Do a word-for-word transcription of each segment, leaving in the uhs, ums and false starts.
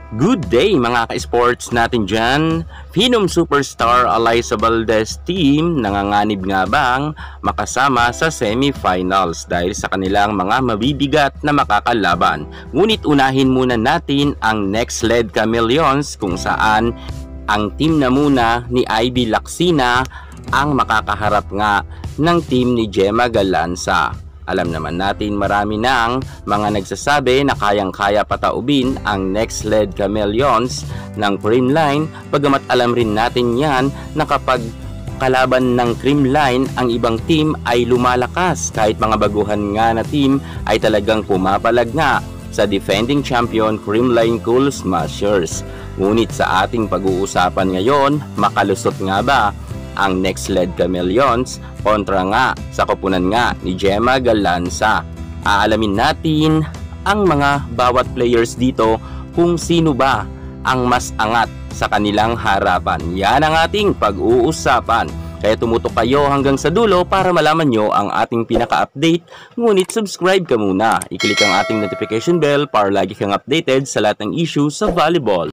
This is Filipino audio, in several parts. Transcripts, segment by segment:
Good day mga ka-sports natin dyan. Phenom superstar Alyssa Valdez team nanganganib nga bang makasama sa semifinals dahil sa kanilang mga mabibigat na makakalaban. Ngunit unahin muna natin ang next led Chameleons kung saan ang team na muna ni Ivy Lacsina ang makakaharap nga ng team ni Gemma Galanza. Alam naman natin marami nang mga nagsasabi na kayang-kaya pataubin ang next led Chameleons ng Creamline, bagamat alam rin natin yan na kapag kalaban ng Creamline ang ibang team ay lumalakas, kahit mga baguhan nga na team ay talagang pumapalag nga sa defending champion Creamline Cool Smashers. Ngunit sa ating pag-uusapan ngayon, makalusot nga ba ang next led Chameleons kontra nga sa koponan nga ni Gemma Galanza? Aalamin natin ang mga bawat players dito kung sino ba ang mas angat sa kanilang harapan. Yan ang ating pag-uusapan. Kaya tumutok kayo hanggang sa dulo para malaman nyo ang ating pinaka-update. Ngunit subscribe ka muna. I-click ang ating notification bell para lagi kang updated sa lahat ng issues sa volleyball.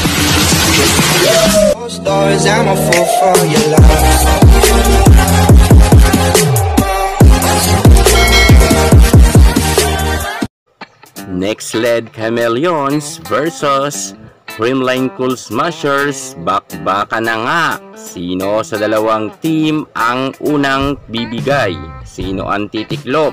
Stars, I'm a fool for your love. Next led Chameleons versus Creamline Cool Smashers. Bakbaka na nga. Sino sa dalawang team ang unang bibigay? Sino ang titiklop?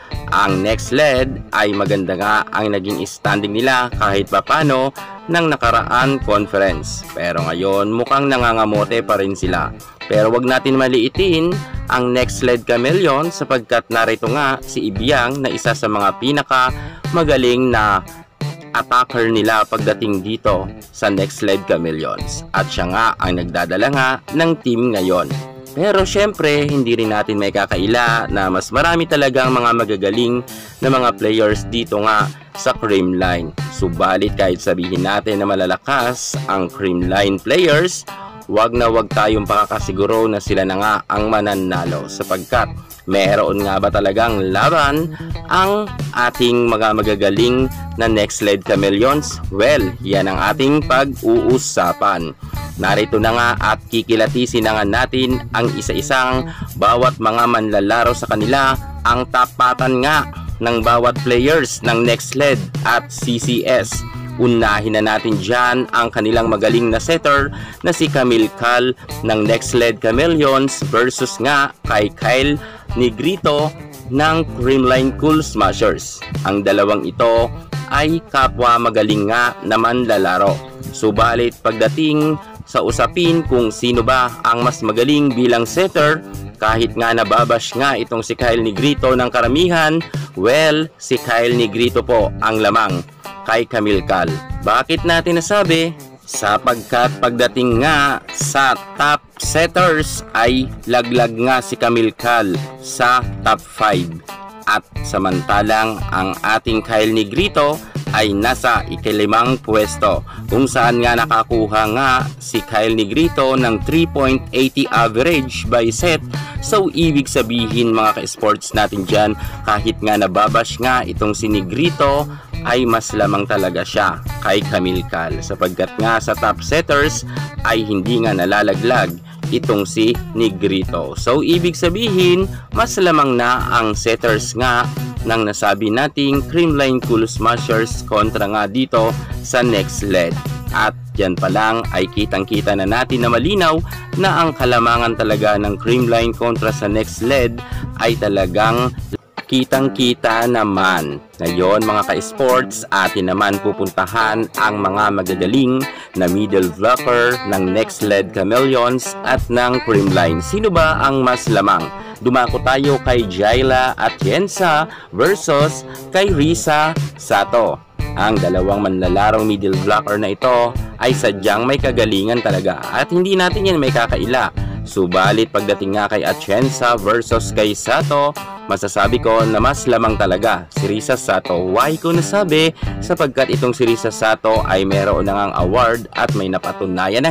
Ang next led ay maganda nga ang naging standing nila kahit papano ng nakaraan conference. Pero ngayon mukhang nangangamote pa rin sila. Pero wag natin maliitin ang next led Chameleon sapagkat narito nga si Ibiang na isa sa mga pinaka magaling na attacker nila pagdating dito sa next led Chameleons. At siya nga ang nagdadala nga ng team ngayon. Pero syempre, hindi rin natin may kakaila na mas marami talagang mga magagaling na mga players dito nga sa Creamline. Subalit kahit sabihin natin na malalakas ang Creamline players, wag na wag tayong pakakasiguro na sila na nga ang mananalo sapagkat meron nga ba talagang laban ang ating mga magagaling na next led Chameleons? Well, yan ang ating pag-uusapan. Narito na nga at kikilatisin na nga natin ang isa-isang bawat mga manlalaro sa kanila, ang tapatan nga ng bawat players ng next led at C C S. Unahin na natin dyan ang kanilang magaling na setter na si Camille Cal ng next led Chameleons versus nga kay Kyle Negrito ng Creamline Cool Smashers. Ang dalawang ito ay kapwa magaling nga naman lalaro. Subalit pagdating sa usapin kung sino ba ang mas magaling bilang setter, kahit nga nababash nga itong si Kyle Negrito ng karamihan, well, si Kyle Negrito po ang lamang kay Camille Cal. Bakit natin nasabi? Sapagkat pagdating nga sa top setters ay laglag nga si Camille Cal sa top five. At samantalang ang ating Kyle Negrito ay nasa ikalimang pwesto, kung saan nga nakakuha nga si Kyle Negrito ng three point eight zero average by set. So ibig sabihin mga ka-sports natin dyan, kahit nga nababash nga itong si Negrito ay mas lamang talaga siya kay Camille Cal sapagkat nga sa top setters ay hindi nga nalalaglag itong si Negrito. So ibig sabihin mas lamang na ang setters nga ng nasabi nating Creamline Cool Smashers kontra nga dito sa next led. At yan pa lang ay kitang-kita na natin na malinaw na ang kalamangan talaga ng Creamline kontra sa next led ay talagang kitang-kita naman. Ngayon mga ka-sports, atin naman pupuntahan ang mga magagaling na middle blocker ng next led Chameleons at ng Creamline. Sino ba ang mas lamang? Dumako tayo kay Jayla Atienza versus kay Risa Sato. Ang dalawang manlalarong middle blocker na ito ay sadyang may kagalingan talaga at hindi natin yan may kakaila. Subalit pagdating nga kay Atienza versus kay Sato, masasabi ko na mas lamang talaga si Risa Sato. Why ko nasabi? Sapagkat itong si Risa Sato ay meron na ngang award at may napatunayan na nga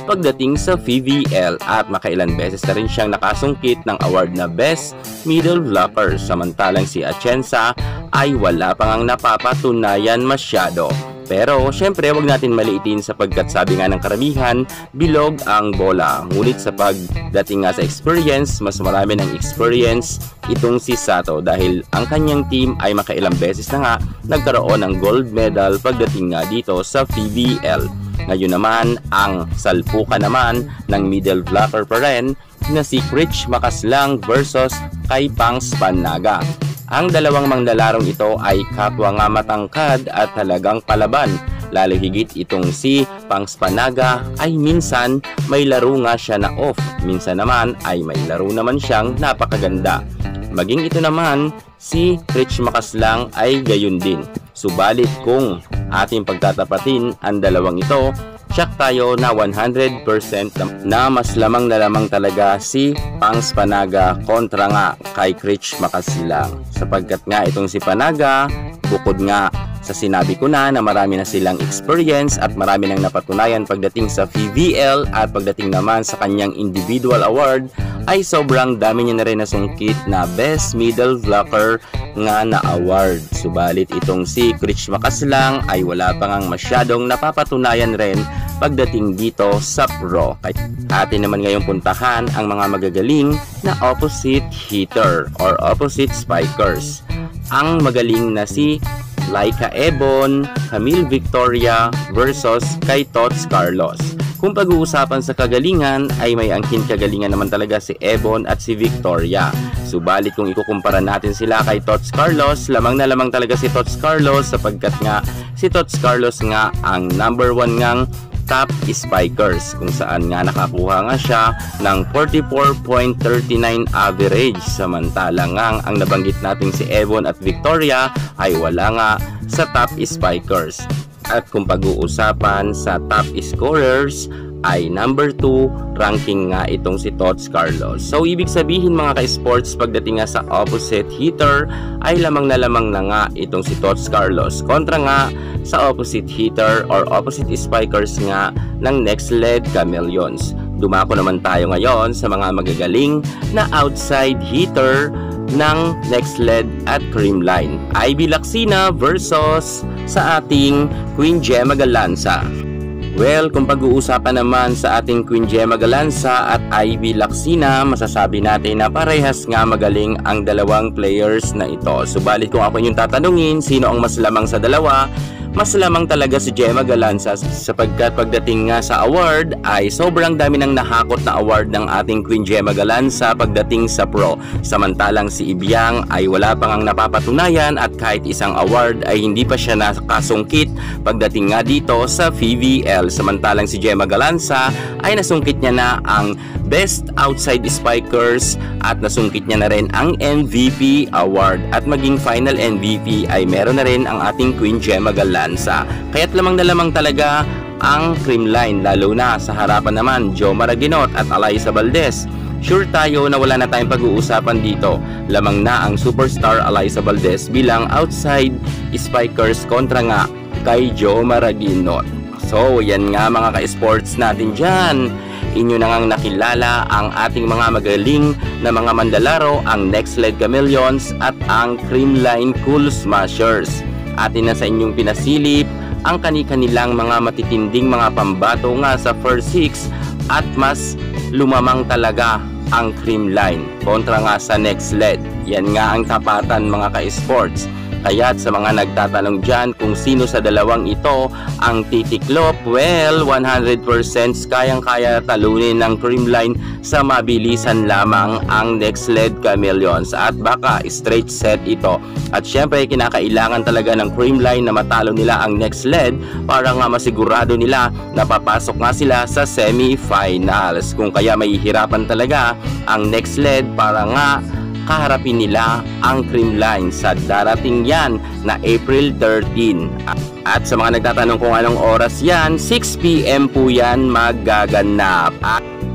pagdating sa V V L at makailan beses na rin siyang nakasungkit ng award na Best Middle Blocker, samantalang si Atienza ay wala pang ang napapatunayan masyado. Pero syempre wag natin maliitin sapagkat sabi nga ng karamihan, bilog ang bola. Ngunit sa pagdating nga sa experience, mas marami ng experience itong si Sato dahil ang kanyang team ay makailang beses na nga nagkaroon ng gold medal pagdating nga dito sa V V L. Ngayon naman, ang salpukan naman ng middle blocker pa rin na si Rich Makaslang versus kay Pangs Panaga. Ang dalawang manglalarong ito ay kapwa nga matangkad at talagang palaban. Lalo higit itong si Pangs Panaga ay minsan may laro nga siya na off. Minsan naman ay may laro naman siyang napakaganda. Maging ito naman si Rich Makaslang ay gayon din. Subalit kung ating pagtatapatin ang dalawang ito, check tayo na one hundred percent na mas lamang na lamang talaga si Pangs Panaga kontra nga kay Rich Makaslang. Sapagkat nga itong si Panaga, bukod nga sa sinabi ko na na marami na silang experience at marami nang napatunayan pagdating sa V V L at pagdating naman sa kanyang individual award, ay sobrang dami niya na rin nasungkit na Best Middle Blocker nga na award. Subalit itong si Rich Makaslang ay wala pa ngang masyadong napapatunayan rin pagdating dito sa pro. Atin naman ngayong puntahan ang mga magagaling na opposite hitter or opposite spikers. Ang magaling na si Laika Ebon, Camille Victoria versus kay Tots Carlos. Kung pag-uusapan sa kagalingan ay may angkin kagalingan naman talaga si Ebon at si Victoria. Subalit kung ikukumpara natin sila kay Tots Carlos, lamang na lamang talaga si Tots Carlos sapagkat nga si Tots Carlos nga ang number one ngang top spikers kung saan nga nakakuha nga siya ng forty-four point three nine average, samantalang nga ang nabanggit natin si Ebon at Victoria ay wala nga sa top spikers. At kung pag-uusapan sa top scorers ay number two ranking nga itong si Tots Carlos. So ibig sabihin mga ka-sports, pagdating nga sa opposite hitter ay lamang na lamang na nga itong si Tots Carlos kontra nga sa opposite hitter or opposite spikers nga ng Nextled Chameleons. Dumako naman tayo ngayon sa mga magagaling na outside hitter ng Nextled at Creamline. Ivy Lacsina versus sa ating Queen Gemma Galanza. Well, kung pag-uusapan naman sa ating Queen Gemma Galanza at Ivy Lacsina, masasabi natin na parehas nga magaling ang dalawang players na ito. Subalit kung ako yung tatanungin, sino ang mas lamang sa dalawa? Mas lamang talaga si Gemma Galanza sapagkat pagdating nga sa award ay sobrang dami nang nahakot na award ng ating Queen Gemma Galanza pagdating sa pro. Samantalang si Ibiang ay wala pang ang napapatunayan at kahit isang award ay hindi pa siya nakasungkit pagdating nga dito sa V V L. Samantalang si Gemma Galanza ay nasungkit niya na ang Best Outside Spikers at nasungkit niya na rin ang M V P award at maging final M V P ay meron na rin ang ating Queen Gemma Galanza. Kaya't lamang na lamang talaga ang Creamline, lalo na sa harapan naman Jo Maraguinot at Alyssa Valdez. Sure tayo na wala na tayong pag-uusapan dito. Lamang na ang superstar Alyssa Valdez bilang outside spikers kontra nga kay Jo Maraguinot. So yan nga mga ka-sports natin dyan. Inyo na ngang nakilala ang ating mga magaling na mga manlalaro, ang Nextled Chameleons at ang Creamline Cool Smashers. Atin na sa inyong pinasilip ang kani-kanilang mga matitinding mga pambato nga sa first six at mas lumamang talaga ang Creamline kontra nga sa Nextled. Yan nga ang tapatan mga ka-sports. Kaya't sa mga nagtatanong dyan kung sino sa dalawang ito ang titiklop, well, one hundred percent kayang-kaya talunin ng Creamline sa mabilisan lamang ang Nextled Chameleons at baka straight set ito. At syempre kinakailangan talaga ng Creamline na matalo nila ang Nextled para nga masigurado nila na papasok nga sila sa semi-finals. Kung kaya mahihirapan talaga ang Nextled para nga kaharapin nila ang Creamline sa darating yan na April thirteen. At sa mga nagtatanong kung anong oras yan, six p m po yan magaganap. At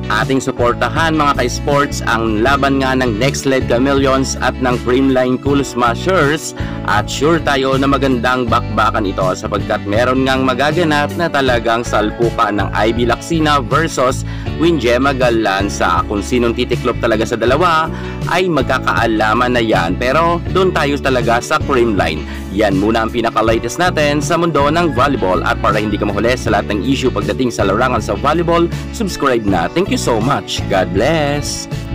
Ating suportahan mga ka-sports ang laban nga ng Nextled Chameleons at ng Creamline Cool Smashers at sure tayo na magandang bakbakan ito sapagkat meron ngang magaganap na talagang salpukan ng Ivy Lacsina versus Windjamma Galanza. Kung sinong titiklop talaga sa dalawa ay magkakaalaman na yan, pero doon tayo talaga sa Creamline. Yan muna ang pinaka-latest natin sa mundo ng volleyball at para hindi ka mahuli sa lahat ng issue pagdating sa larangan sa volleyball, subscribe na. Thank you so much. God bless!